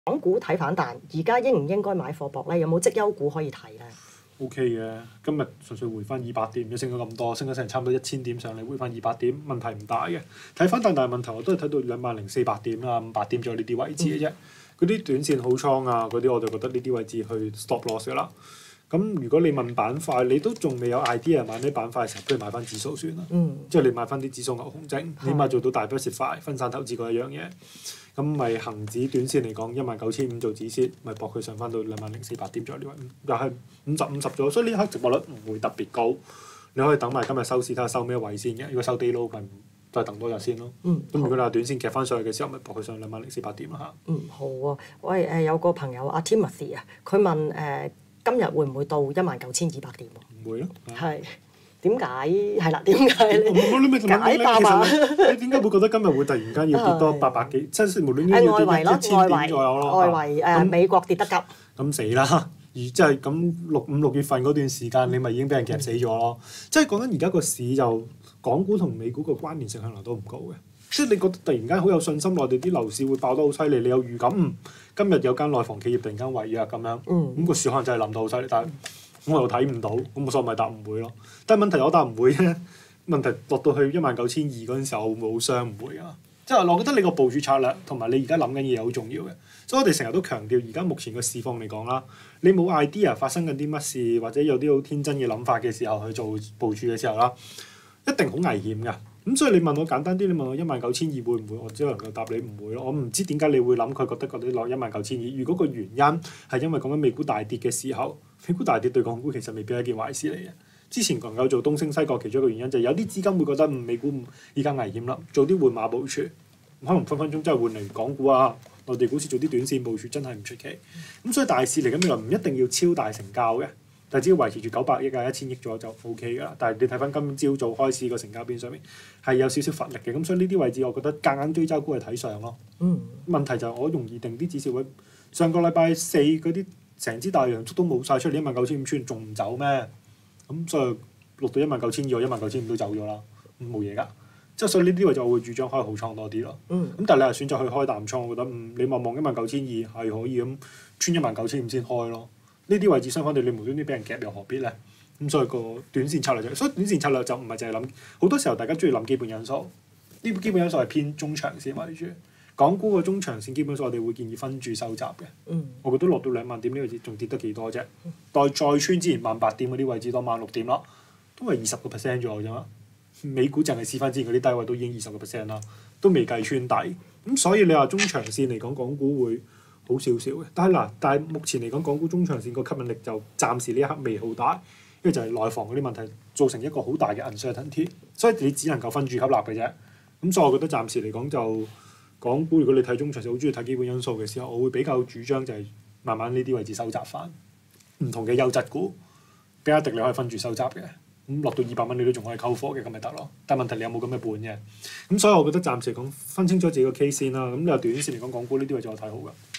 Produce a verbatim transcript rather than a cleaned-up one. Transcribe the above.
港股睇反彈，而家應唔應該買貨博咧？有冇績優股可以睇咧 O K 嘅，今日純粹回翻二百點，都升咗咁多，升咗成差唔多一千點上嚟，回翻二百點，問題唔大嘅。睇翻但係問題我都係睇到兩萬零四百點啦，五百點左右呢啲位置嘅啫。嗰啲、嗯、短線好倉啊，嗰啲我就覺得呢啲位置去 stop loss 㗎啦。咁如果你問板塊，你都仲未有 idea 買啲板塊嘅時候，不如買翻指數算啦。 嗯、 即係你買翻啲指數牛熊證，起碼做到大 diversify 分散投資嗰一樣嘢。咁咪恒指短線嚟講，一萬九千五做止蝕，咪搏佢上翻到兩萬零四百點左右呢位，又係五十五十咗，所以呢一刻值博率唔會特別高。你可以等埋今日收市睇下收咩位先嘅。如果收 day low 咪再等多日先咯。咁、嗯、如果你話短線夾翻上去嘅時候，咪搏佢上兩萬零四百點啦嚇。 嗯，好啊。喂，誒、呃、有個朋友阿 Timothy 啊，佢問誒、呃、今日會唔會到一萬九千二百點喎？ 唔會咯。 係。點解係啦？點解咧？解答啊！你點解會覺得今日會突然間要跌多八百幾？即係無端端要跌一千點左右咯。 外圍誒美國跌得急。 咁死啦！而即係咁六五六月份嗰段時間，你咪已經俾人夾死咗咯。即係講緊而家個市就港股同美股個關聯性向來都唔高嘅。即係你覺得突然間好有信心，內地啲樓市會爆得好犀利，你有預感，嗯、今日有間內房企業突然間違約咁樣，咁個市可能真係冧到好犀利，但係我又睇唔到，咁我所以咪答唔會咯。但係問題我答唔會咧，問題落到去一萬九千二嗰陣時候，會唔會好傷？唔會啊！即係我覺得你個部署策略同埋你而家諗緊嘢好重要嘅。所以我哋成日都強調，而家目前個市況嚟講啦，你冇 idea 發生緊啲乜事，或者有啲好天真嘅諗法嘅時候去做部署嘅時候啦，一定好危險㗎。咁所以你問我簡單啲，你問我一萬九千二會唔會？我只能夠答你唔會咯。我唔知點解你會諗佢覺得覺得落一萬九千二。如果個原因係因為講緊美股大跌嘅時候，美股大跌對港股其實未必係一件壞事嚟嘅。之前能夠做東升西降，其中一個原因就係有啲資金會覺得嗯美股依家危險啦，做啲換馬部署，可能分分鐘真係換嚟港股啊、內地股市做啲短線部署，真係唔出奇。咁所以大市嚟緊未來唔一定要超大成交嘅。但係只要維持住九百億啊、一千億左右就 O K 㗎啦。但係你睇翻今朝早開始個成交邊上面係有少少乏力嘅，咁所以呢啲位置我覺得夾硬追周股係睇上咯。 嗯。 問題就係我容易定啲指示位。上個禮拜四嗰啲成支大陽燭都冇晒出嚟，一萬九千五穿仲唔走咩？咁所以落到一萬九千二，我一萬九千五都走咗啦，咁冇嘢㗎。即係所以呢啲位就我會主張開好倉多啲咯。 嗯。 咁但係你係選擇去開淡倉，我覺得嗯你望望一萬九千二係可以咁穿一萬九千五先開咯。呢啲位置相反地，你無端端俾人夾又何必咧？咁所以個短線策略就，所以短線策略就唔係淨係諗，好多時候大家中意諗基本因素，呢基本因素係偏中長線為主。港股個中長線基本上我哋會建議分注收集嘅。 嗯、 我覺得落到兩萬點呢個位置仲跌得幾多啫？再再穿之前萬八點嗰啲位置，當萬六點咯，都係二十個 percent 左右啫嘛。美股淨係試翻之前嗰啲低位都已經二十個 percent 啦，都未計穿底。咁所以你話中長線嚟講，港股會好少少嘅，但係嗱，但係目前嚟講，港股中長線個吸引力就暫時呢一刻未好大，因為就係內房嗰啲問題造成一個好大嘅 uncertainty，所以你只能夠分注吸納嘅啫。咁所以我覺得暫時嚟講就港股，如果你睇中長線好中意睇基本因素嘅時候，我會比較主張就係慢慢呢啲位置收集翻唔同嘅優質股，比亞迪你可以分注收集嘅。咁落到二百蚊你都仲可以溝貨嘅，咁咪得咯。但係問題你有冇咁嘅本嘅？咁所以我覺得暫時嚟講分清楚自己個 case 先啦。咁你話短線嚟講，港股呢啲位置我睇好㗎。